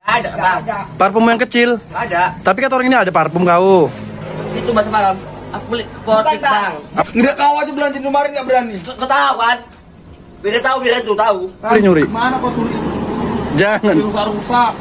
Ada, Bang. Parfum yang kecil? Ada. Tapi kata orang ini ada parfum kau. Itu Mas malam. Aku beli ke Portik, Bang. Nggak kau aja belanja di kemarin nggak berani. Ketahuan. Beda tahu, beda tuh tahu. Nyuri. Mana kau curi? Jangan. Dirusak-rusak.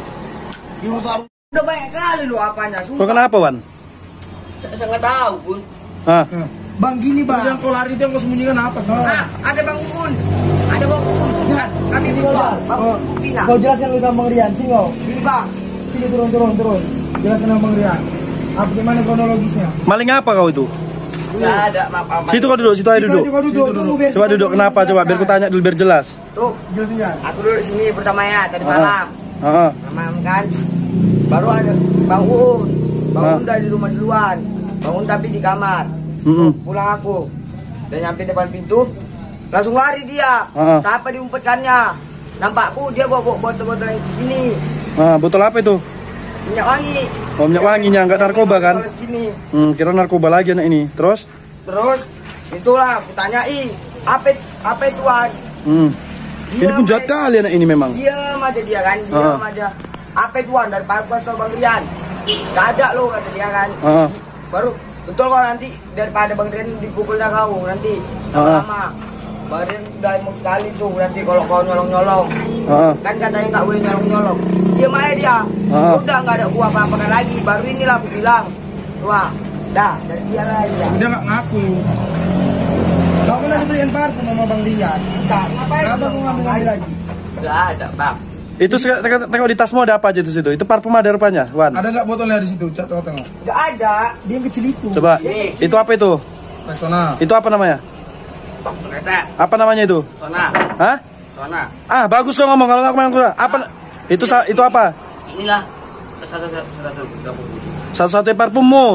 Udah banyak kali lu apanya. Kau kenapa, Wan? Saya nggak tahu, Bun. Hah? Bang gini bang. Yang kau lari itu yang kau sembunyikan apa sekarang? Ada Bang Uun. Ada Bang Uun. Kami berdua. Bang Pina. Kau jelaskan lu sama Bang Rian, sini kau. Ini Bang. Sini turun. Jelaskan sama Bang Rian. Apa gimana kronologisnya? Maling apa kau itu? Nggak ada, maaf. Situ kau duduk, situ aja duduk. Tunggu biar. Coba duduk, kenapa? Coba biar ku tanya dulu biar jelas. Tuh, Jelasin ya. aku duduk di sini pertama ya tadi malam. Heeh. Malam kan. Baru ada Bang Uun. Bang Uun udah di rumah duluan. Bang Uun tapi di kamar. Pulang aku. Dan nyampe depan pintu, langsung lari dia. Tak apa diumpetkannya. Nampakku dia bawa botol-botol yang segini. Botol apa itu? Minyak wangi. Oh, minyak wanginya, enggak narkoba kan? Kira narkoba lagi anak ini. Terus Itulah aku tanyai, apa itu Wan? Ini pun jahat kali anak ini memang. Diam aja dia kan, diam aja. Apa itu Wan? Dari Pak Kuas Bang Rian. Gak ada lo kata dia kan. Baru betul kok nanti daripada Bang Rian dipukulnya kau nanti lama. Bang Rian udah mau sekali tuh nanti kalau kau nyolong-nyolong. Kan katanya nggak boleh nyolong-nyolong. Diam aja dia. Udah nggak ada gua apa-apa lagi. Baru inilah aku bilang. Wah, dah dari dia lagi. Dia nggak ngaku. Kau kan ada beliin parfum sama Bang Rian. Enggak, ngapain? Kenapa mau ngambil lagi? Nggak ada, Bang. Itu tengok di tasmu ada apa aja di situ? Itu parfum ada rupanya, Wan. Ada nggak botolnya di situ? Tengok. Nggak ada. Dia yang kecil itu. Coba. Itu apa itu? Rexona. Itu apa namanya? Ternyata Apa namanya itu? Sona. Hah? Sona. Bagus kau ngomong, kalau aku ngomong apa? Itu apa? Inilah Satu-satunya parfummu.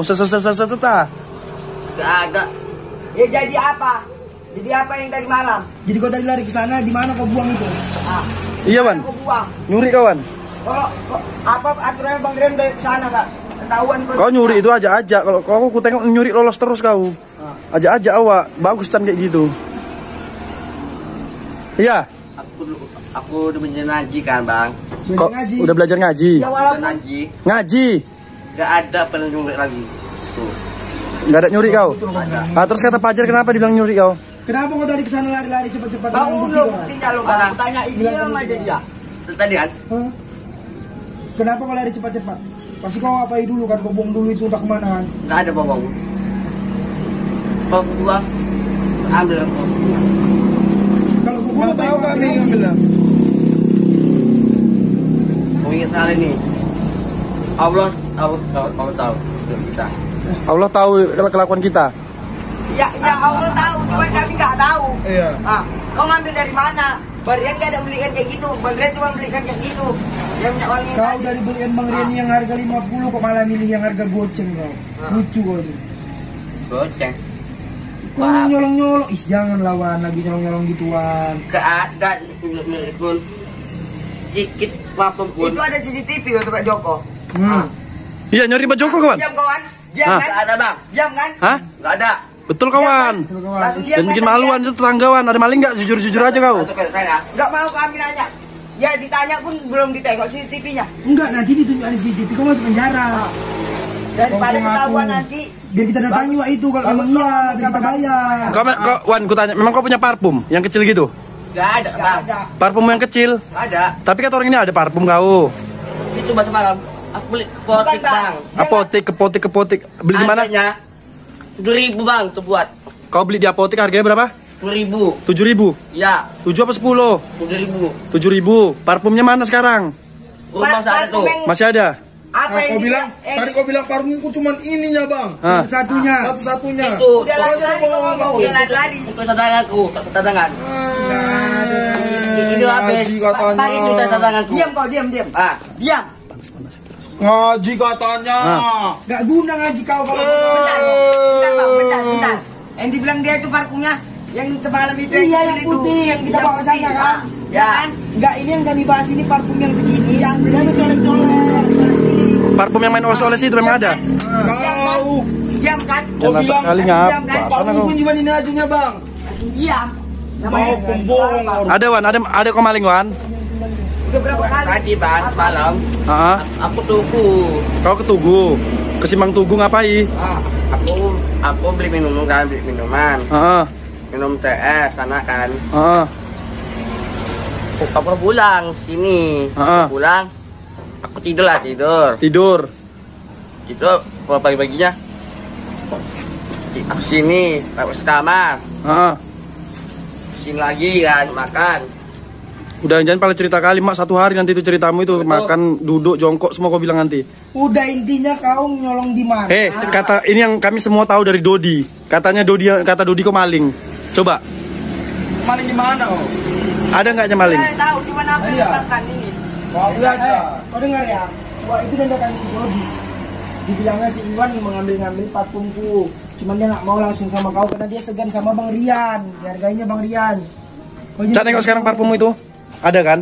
Nggak ada. Ya jadi apa? Jadi apa yang tadi malam? Jadi kau tadi lari ke sana, di mana kau buang itu? Iya, Wan. Kau buang. Nyuri kawan. Kalau apa aturannya Bang Rian dari sana Kak? Ketahuan Kau nyuri itu aja. Kalau kau aku tengok nyuri lolos terus kau. Aja awak. Bagus kan kayak gitu. Iya. Aku udah belajar ngaji kan, Bang. Kok udah belajar ngaji? Ya walaupun Ngaji. nggak ada pernah nyuri lagi. Tuh. Nggak ada nyuri kau. Terus kata Pajar kenapa dibilang nyuri kau? Kenapa kau tadi ke sana lari-lari cepat-cepat? Bang lo buktinya lo Bang. Aku tanya diam aja dia. Tadi kan? Kenapa kau lari cepat-cepat? Pasti kau apai dulu kan, kau buang dulu itu entah kemana kan? Nggak ada bawang. Kau buang, ambil aku. Kalau kau buang tahu kan dia ngambil. Kau ingat hal ini. Allah tahu kita. Allah tahu kelakuan kita. Ya Allah tahu, cuma kami nggak tahu. Iya. Kau ngambil dari mana? Bang Rian nggak ada belikan kayak gitu. Bang Rian cuma belikan kayak gitu. Yang minyak wangi. Kau dari beliin Bang Rian yang harga 50 kok malah milih yang harga goceng kau. Lucu kau ini. Goceng. Kau nyolong-nyolong. Jangan lawan lagi nyolong-nyolong gituan. Keadaan pun sedikit apapun pun. Itu ada CCTV untuk Pak Joko. Iya, nyuri Pak Joko kawan. Diam kawan. Diam kan? Nggak ada Bang. Diam kan? Hah? Nggak ada. Betul kawan. Dan bikin maluan itu tetanggawan. Ada maling nggak? Jujur aja kau. Nggak mau kami nanya. Ya ditanya pun belum ditengok CCTV-nya. Enggak, nanti ditunjukkan di CCTV kau masuk penjara. Daripada ketahuan nanti. Biar kita datangi Wak itu kalau memang iya, biar kita bayar. Wan, ku tanya, memang kau punya parfum yang kecil gitu? Nggak ada Bang. Parfum yang kecil? Nggak ada. Tapi kata orang ini ada parfum kau. Itu Mas malam. Aku beli ke Portik Bang. Apotek. Beli di mana? 7.000 Bang, tuh buat. Kau beli di apotek harganya berapa? 7.000. 7.000. Ya. 7 apa 10? 7.000. 7.000. Parfumnya mana sekarang? Rumah ada tuh. Masih ada? Apa yang kau bilang? Tadi kau bilang parfumku cuman ininya Bang. Satu-satunya. Itu. Udah lari. Itu cadanganku, cadangan. Ini habis. Pakai itu cadanganku. Diam kau, diam. Diam. Panas. Ngaji katanya. Gak guna ngaji kau kalau bentar. Yang dibilang dia itu parfumnya yang semalam itu yang putih yang kita bawa sana kan? Ya kan? Enggak, ini yang kami bahas ini parfum yang segini, yang segini colek-colek. Parfum yang main oles-oles itu memang ada? Kau diam kan? Kau bilang kali ngapa? Parfum cuma ini aja Bang. Diam. Mau pembohong. Ada Wan, ada kau maling Wan. Udah berapa kali? Tadi bang, malam. Aku Tugu. Kau ke Tugu. Ke Simpang Tugu ngapain? Aku beli minuman. Minum TS sana kan. Aku pulang sini. Pulang. Aku tidur. Itu pagi-paginya. Aku sini, aku kamar. Sini lagi kan makan. Udah jangan pala cerita kali mak, 1 hari nanti itu ceritamu itu. Betul. Makan, duduk, jongkok semua kau bilang nanti. Udah intinya kau nyolong di mana? Kata ini yang kami semua tahu dari Dodi. Katanya kata Dodi kau maling. Coba. Maling di mana kau? Ada nggaknya maling? Saya tahu di mana aku letakkan ini. Kau kau dengar ya? Wah itu dandakan si Dodi. Dibilangnya si Iwan mengambil parfumku. Cuman dia nggak mau langsung sama kau karena dia segan sama Bang Rian. Harganya Bang Rian. Cak nengok sekarang parfummu itu. Ada kan?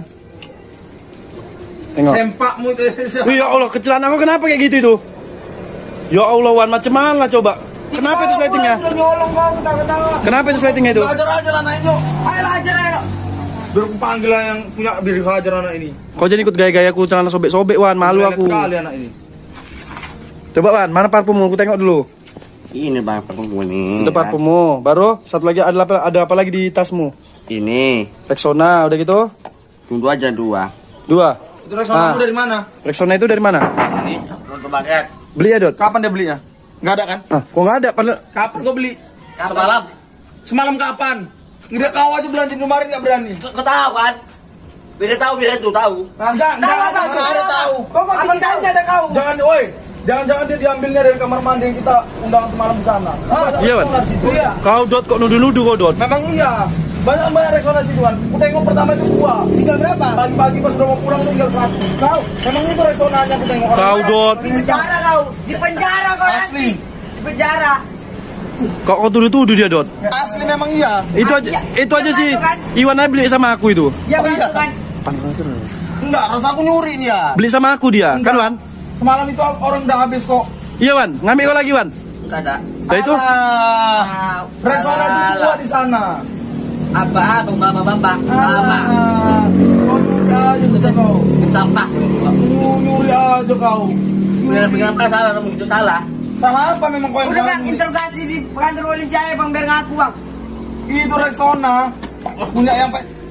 Tengok. Sempakmu itu. Ya Allah, kecelakaan aku kenapa kayak gitu itu? Ya Allah, Wan, macam mana coba? Kenapa itu sletingnya? Nyolong kau ketawa-ketawa. Kenapa itu sletingnya itu? Hajar aja anak ini. Ayo hajar ayo. Biar aku panggil yang punya biar hajar anak ini. Kau jadi ikut gaya-gayaku celana sobek-sobek, Wan, malu aku. Kali anak ini. Coba Wan, mana parfummu? Aku tengok dulu. Ini bang parfummu nih. Itu parfummu. Baru satu lagi ada apa lagi di tasmu? Ini. Rexona, udah gitu? Tunggu aja 2. 2. Itu Rexona dari mana? Rexona itu dari mana? Ini untuk paket. Beli ya, Dot? Kapan dia belinya? Nggak ada kan? Kok nggak ada? Kapan kau beli? Semalam. Semalam kapan? Nggak kau aja belanja kemarin nggak berani. Kau tahu kan? Bila tahu tahu. Nggak ada tahu. Kau kok tanya ada kau? Jangan, woi. Jangan-jangan dia diambilnya dari kamar mandi yang kita undang semalam di sana. Iya, Wan. Iya. Kau Dot kok nuduh-nuduh kau Dot? Memang iya. Banyak resonansi Tuhan. Aku tengok pertama itu 2. Tinggal berapa? Pagi-pagi pas udah mau pulang tinggal 1. Kau, memang itu resonannya aku tengok. Kau Dot. Di penjara kau. Di penjara kau Asli. nanti. Di penjara. Kau tuduh-tuduh dia Dot? Asli memang iya. Itu aja sih. Iwan aja beli sama aku itu. Ya betul kan? Enggak, rasa aku nyuri nih ya. Beli sama aku dia, kan Wan? Semalam itu orang udah habis kok. Iya Wan, ngambil kau lagi Wan. Enggak ada. Nah itu? Restoran itu 2 di sana. Apa? Bapak. Sama. Kau nyuri aja kita kau. Ditambah. Nyuri aja kau. Kenapa salah kamu itu salah? Salah apa memang kau yang Udah salah? kan interogasi di kantor polisi aja bang biar ngaku bang. Itu Rexona punya yang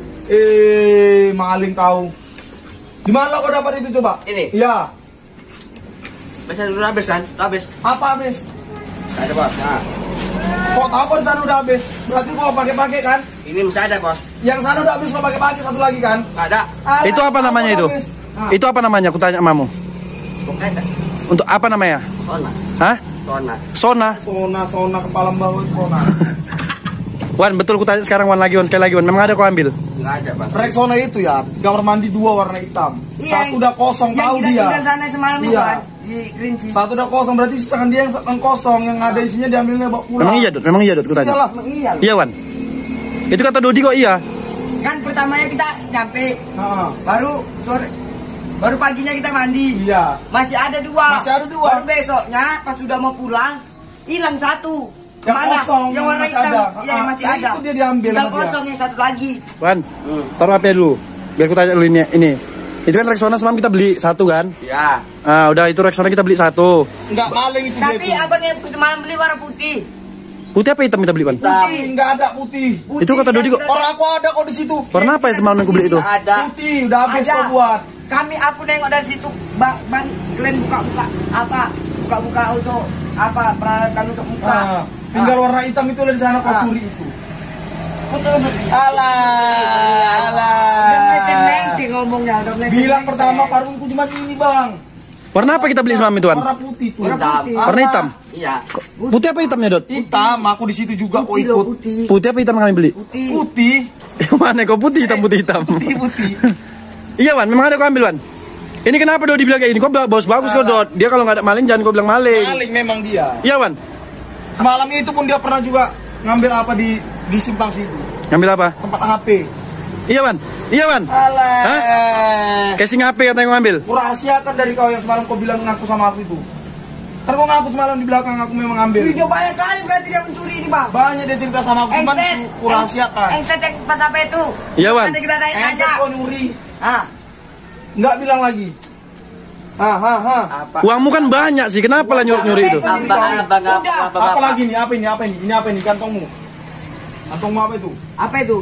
maling kau. Di mana kau dapat itu coba? Ini? Iya. Biasa dulu habis kan? Habis. Apa habis? Ada bos. Nah. Kok tahu kan sana udah habis? Berarti kau pakai kan? Ini masih ada bos. Yang sana udah habis kau pakai satu lagi kan? Ada. Alah, Itu apa namanya itu? Itu apa namanya? Aku tanya mamu. Bukan ada. Untuk apa namanya? Sona. Hah? Sona. Sona kepala bau itu Sona. Wan, betul ku tanya sekarang Wan lagi Wan, sekali lagi Wan. Memang ada kau ambil? Enggak ada bang. Rexona itu ya, kamar mandi 2 warna hitam. Iya, Satu udah kosong tahu Yang kita dia. tinggal sana semalam itu Iya. kan. Di Kerinci. Satu udah kosong berarti sisakan dia yang kosong, yang ada isinya diambilnya bawa pulang. Memang iya Dot, ku tanya. Iyalah. Emang iya loh. Iya Wan. Itu kata Dodi kok iya. Kan pertamanya kita nyampe. Heeh. Baru paginya kita mandi. Iya. Masih ada 2. Masih ada 2. Baru besoknya pas sudah mau pulang hilang 1. Yang Kemana? kosong, Yang warna masih hitam. ada. Iya, masih ada. Itu dia diambil Tinggal sama dia. kosong yang 1 lagi. Wan, taruh HP dulu. Biar ku tanya dulu ini. Itu kan Rexona semalam kita beli 1 kan? Iya. Ah, udah itu Rexona kita beli 1. Enggak maling itu Tapi dia. abang yang semalam beli warna putih. Putih apa hitam kita beli Wan? Putih, enggak ada putih. Itu kata Dodi kok. Orang aku ada kok di situ. Warna apa ya semalam yang ku beli itu? Ada. Putih, udah habis Ada. kau buat. Aku nengok dari situ, bang, kalian buka-buka apa? Buka-buka untuk apa? Peralatan untuk muka. Tinggal warna hitam itu di sana kau curi itu. Betul betul. Alah. Udah meceng-meceng ngomongnya, udah meceng-meceng. Bilang pertama parfumku cuma ini bang. Warna apa kita beli semalam itu Wan? Warna putih tuh. Hitam. Warna hitam. Iya. Putih apa hitamnya Dot? Hitam, aku di situ juga kok Putih loh, ikut. putih. Putih apa hitam kami beli? Putih. Putih, Mana kau putih hitam putih hitam? putih. Iya Wan, memang ada kau ambil Wan. Ini kenapa Dodi bilang kayak gini? Kau bos bagus kau Dot. Dia kalau nggak ada maling jangan kau bilang maling. Maling memang dia. Iya Wan. Semalam itu pun dia pernah juga ngambil apa di simpang situ. Ngambil apa? Tempat HP. Iya Wan. Iya Wan. Alah. Casing HP katanya kau ambil. Kurahasiakan dari kau yang semalam kau bilang ngaku sama aku itu. Kan kau ngaku semalam di belakang aku memang ngambil. Dia banyak kali berarti dia mencuri ini bang. Banyak dia cerita sama aku, cuman kurahasiakan. Engset yang pas apa itu? Iya Wan. Ada kita tanya. Engset kau nyuri. Ah, Nggak bilang lagi. Apa? Uangmu kan banyak sih, kenapa lah nyuri-nyuri itu? Apa lagi nih? Apa ini? Ini apa ini? Kantongmu. Kantongmu apa itu? Apa itu?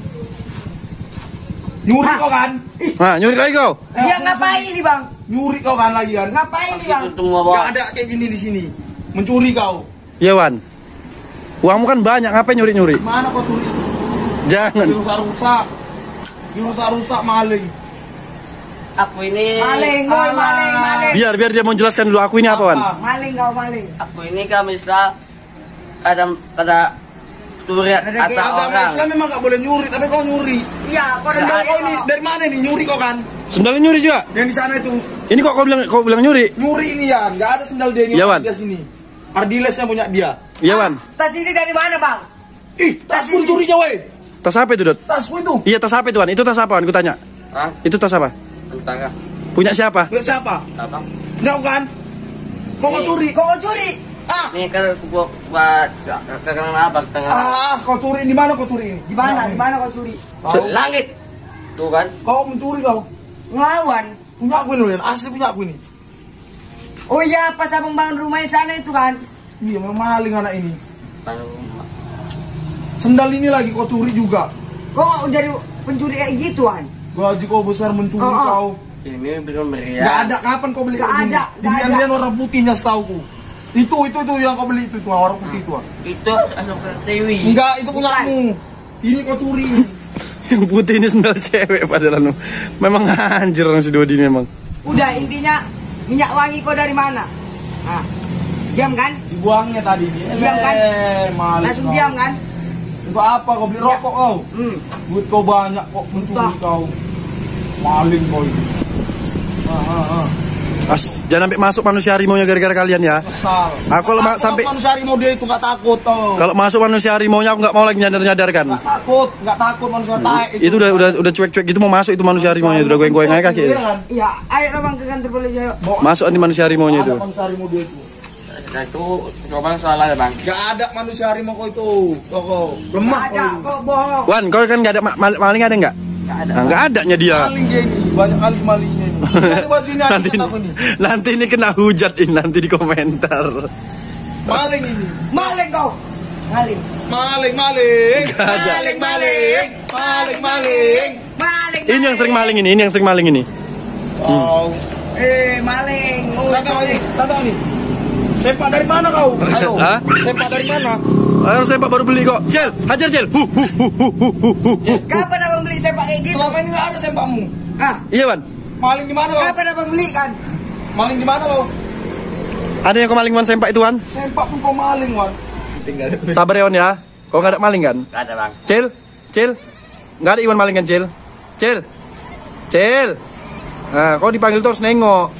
Nyuri kau kan? Nah, nyuri lagi kau. Dia ngapain ini bang? Nyuri kau kan lagi kan? Ngapain ini bang? Itu semua Nggak bos. ada kayak gini di sini. Mencuri kau. Iya Wan. Uangmu kan banyak, ngapain nyuri-nyuri? Mana kau curi? Jangan. Dirusak-rusak. Dirusak-rusak maling. Aku ini. Maling, boy, maling. Biar dia mau jelaskan dulu aku ini apa Wan. Maling kau maling. Aku ini kan bisa ada curi atas Agama orang. Islam memang nggak boleh nyuri, tapi kau nyuri. Iya, kau Sendal kau ini dari mana nih? Nyuri kau kan? Sendalnya nyuri juga. Yang di sana itu Ini kok kau bilang nyuri? nyuri ini ya, nggak ada sendal dia ini. Iya, Wan. Dia sini. Ardiles yang punya dia. Iya Wan. Tas ini dari mana bang? Ih, tasku dicuri jauh. Tas apa itu Dot? Tasku itu. Iya tas apa itu Wan? Itu tas apa Wan? Ku tanya. Hah? Itu tas apa? Tentara. Punya siapa? Lihat siapa? Apa? Nggak kan? Kau curi. Kau curi? Ah, Ini kan buat karena apa? Kau curi di mana kau curi ini? di mana? Di mana kau curi? Langit. Tuh kan. Kau mencuri kau. Ngelawan. Punya aku ini, asli punya aku ini. Oh iya, pas abang bangun rumahnya sana itu kan? Iya, memang maling anak ini. Sendal ini lagi kau curi juga. Kok jadi pencuri kayak gituan? Gaji kau besar mencuri Oh. kau. Ini belum meriah. Nggak ada kapan kau beli Nggak kayak gini? ada, nggak ada. Dia warna putihnya setauku. Itu yang kau beli itu warna putih itu. Itu asal ke TV. Enggak, itu punyamu. Ini kau curi. Yang putih ini sendal cewek padahal anu. Memang anjir orang si Dodi ini memang. Udah, intinya minyak wangi kau dari mana? Nah, diam kan? Dibuangnya tadi. Diam kan? Maling Langsung kau. diam kan? Untuk apa kau beli rokok kau? Duit kau banyak kok mencuri Entah. kau. Maling kau ini. As, jangan sampai masuk manusia harimaunya gara-gara kalian ya. Kesal. Aku kalau sampai manusia harimau dia itu nggak takut tau. kalau masuk manusia harimaunya aku nggak mau lagi nyadar-nyadarkan. Nggak takut manusia taek Itu udah cuek-cuek gitu mau masuk itu manusia harimaunya udah goyang-goyang aja kaki. Iya kan? Iya, ayo lah bang ke kantor polisi ayo. Masuk anti manusia harimaunya itu. Ada manusia harimau dia itu. Nah itu coba soal ada bang. Nggak ada manusia harimau kau itu. Kau lemah Nggak ada, kau. kok bohong. Wan, kau kan nggak ada maling ada nggak? Nggak ada. Nah, nggak adanya dia. Maling dia ini. Banyak kali malingnya ini. Lihat baju ini aja Nanti kata aku nih. nanti ini kena hujat ini nanti di komentar. Maling ini. Maling kau. Maling. Maling. Nggak ada. Maling. Maling. Ini yang sering maling ini yang sering maling ini. Oh. Maling. Tahu nih. Sepak dari mana kau? Ayo. Hah? Sepak dari mana? Ayo sepak baru beli kok. Cel, hajar Cel. Kapan abang beli sepak kayak gitu? Selama ini nggak ada sepakmu. Ah, Iya Wan. Maling di mana kau? kapan abang beli kan? Maling di mana kau? Ada yang kau maling Wan sempak itu Wan? Sepak pun kau maling, Wan. Sabar ya Wan ya. Kau nggak ada maling kan? Nggak ada bang. Cel, nggak ada Iwan maling kan Cel? Cel. Nah, kau dipanggil terus nengok.